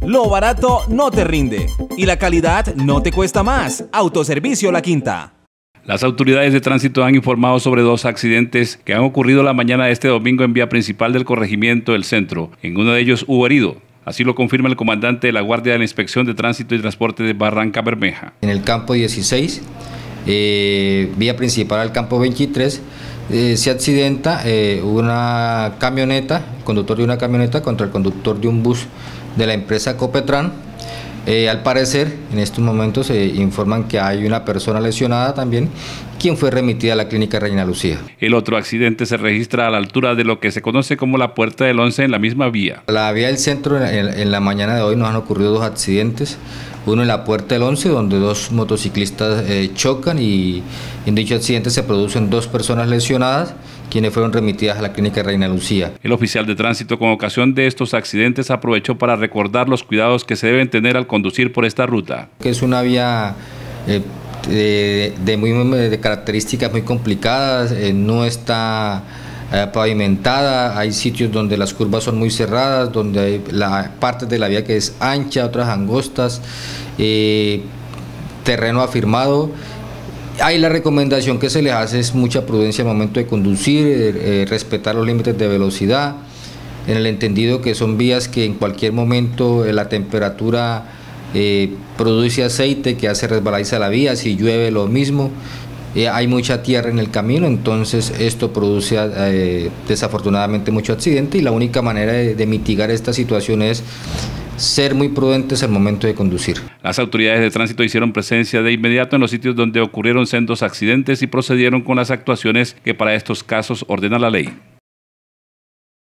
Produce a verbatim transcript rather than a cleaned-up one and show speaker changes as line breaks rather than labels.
Lo barato no te rinde y la calidad no te cuesta más. Autoservicio La Quinta.
Las autoridades de tránsito han informado sobre dos accidentes que han ocurrido la mañana de este domingo en vía principal del corregimiento del centro. En uno de ellos hubo herido. Así lo confirma el comandante de la Guardia de la Inspección de Tránsito y Transporte de Barranca Bermeja.
En el campo dieciséis, eh, vía principal al campo veintitrés, eh, se accidenta eh, una camioneta, el conductor de una camioneta contra el conductor de un bus de la empresa Copetran. Eh, al parecer, en estos momentos se eh, informan que hay una persona lesionada también, quien fue remitida a la clínica Reina Lucía.
El otro accidente se registra a la altura de lo que se conoce como la Puerta del Once en la misma vía.
La vía del centro, en, en la mañana de hoy nos han ocurrido dos accidentes. Uno en la Puerta del Once, donde dos motociclistas eh, chocan y en dicho accidente se producen dos personas lesionadas, quienes fueron remitidas a la clínica Reina Lucía.
El oficial de tránsito con ocasión de estos accidentes aprovechó para recordar los cuidados que se deben tener al conducir por esta ruta.
Que es una vía eh, de, de, muy, de características muy complicadas, eh, no está eh, pavimentada, hay sitios donde las curvas son muy cerradas, donde hay la parte de la vía que es ancha, otras angostas, eh, terreno afirmado. Ahí la recomendación que se les hace es mucha prudencia al momento de conducir, eh, respetar los límites de velocidad, en el entendido que son vías que en cualquier momento eh, la temperatura eh, produce aceite que hace resbaladiza la vía, si llueve lo mismo, eh, hay mucha tierra en el camino, entonces esto produce eh, desafortunadamente mucho accidente y la única manera de, de mitigar esta situación es ser muy prudentes al momento de conducir.
Las autoridades de tránsito hicieron presencia de inmediato en los sitios donde ocurrieron sendos accidentes y procedieron con las actuaciones que para estos casos ordena la ley.